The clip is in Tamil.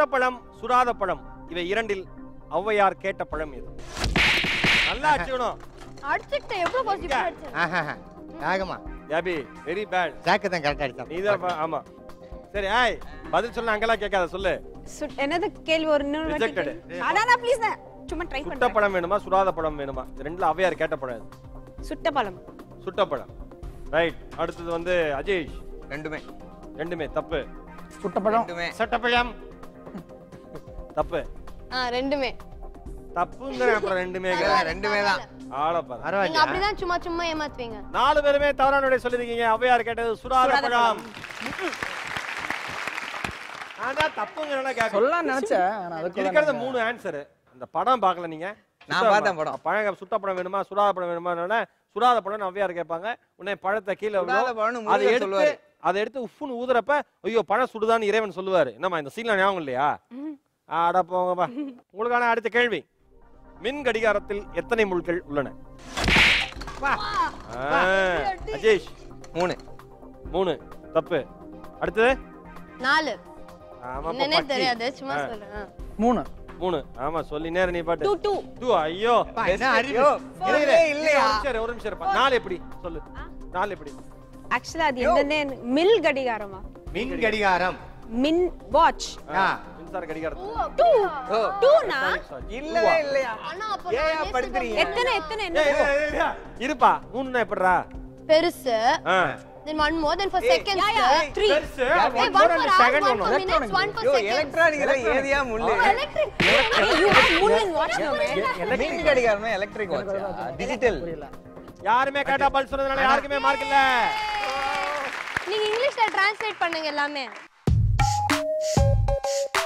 சுட்ட பழம் சுடாத பழம் இவை இரண்டில் ஔவையார் கேட்ட பழம் எது? நல்லா அடிச்சுக்கணும். அடிச்சிட்ட எவ்வளவு பாசிட்டிவ் அடிச்ச. ஆகமா. யாபி வெரி பேட். ஜாக்கு தான் கரெக்ட்டா அடிச்சான். நீதான் ஆமா. சரி ஏய் பதில் சொல்ல அங்கலாம் கேட்காத சொல்லு. என்னது கேள்வி ஒரு இன்னொரு வாட்டி. அடாடா ப்ளீஸ் சும்மா ட்ரை பண்ணு. சுட்ட பழம் வேணுமா சுடாத பழம் வேணுமா? இது ரெண்டுல ஔவையார் கேட்ட பழம் எது? சுட்ட பழம். சுட்ட பழம். ரைட். அடுத்து வந்து அஜேஷ். ரெண்டுமே தப்பு. சுட்ட பழம். சுட்ட பழம். தப்பு. ரெண்டுமே. தப்புங்கற அப்புறம் ரெண்டுமே தான். ஆள பாரு. நீங்க அப்படிதான் சும்மா சும்மா ஏமாத்துவீங்க. நாலு பேருமே தவறான விடை சொல்லிருக்கீங்க. ஔவையார் கேட்டது சுடாத பழம். ஆனா தப்புங்கறன கேக்க சொல்லலாம் நினைச்சேன். ஆனா அதுக்கு இருக்கிறது மூணு ஆன்சர். அந்த படம் பார்க்கல நீங்க? நான் பார்த்தேன் படம். பழம் சுட்ட பழம் வேணுமா சுடாத பழம் வேணுமானா சுடாத பழம் ஔவையார் கேட்பாங்க. உடனே பழத்தை கீழ அதை எடுத்து உப்புன்னு ஊதுறப்ப ஐயோ பழம் சுடுதான்னு இறைவன் சொல்லுவாரு. என்னமா இந்த சீன்ல ஞாபகம் இல்லையா? ஆட போங்கப்பா. உங்களுக்கான அடுத்த கேள்வி. மின் கடிகாரத்தில் எத்தனை முள்கள் உள்ளன? அஜேஷ் 3 தப்பு. அடுத்து 4. ஆமா என்னன்னே தெரியாது சும்மா சொல்றேன். 3 ஆமா சொல்லி நேர நீ பாட்டு 2 ஐயோ என்ன அறிவு இல்லையா? ஒரு நிமிஷம் இருப்பா. 4 எப்படி சொல்லு. 4 எப்படி? ஆக்சுவலா அது என்னன்னே மில் கடிகாரமா? மின் கடிகாரம். மின் வாட்ச். மின்சார கடிகாரம். 2 நா இல்லவே இல்லையா? அண்ணா அப்ப ஏன் படுத்துறீங்க? எத்தனை என்ன இருப்பா 3னா எப்படிடா? பெருசு. Then one more than for seconds. 3. பெருசு. One for second one. Minutes 1 for seconds. எலக்ட்ரானிக்ல ஏதியா முள்ளு? Electric. You have mull in watch no man. மின் கடிகாரமே எலக்ட்ரிக் வாட்ச். டிஜிட்டல். யாருமே கேட்டா பதில் சொன்னதனால யாருக்குமே மார்க் இல்ல. நீங்க இங்கிலீஷ்ல டிரான்ஸ்லேட் பண்ணுங்க எல்லாமே.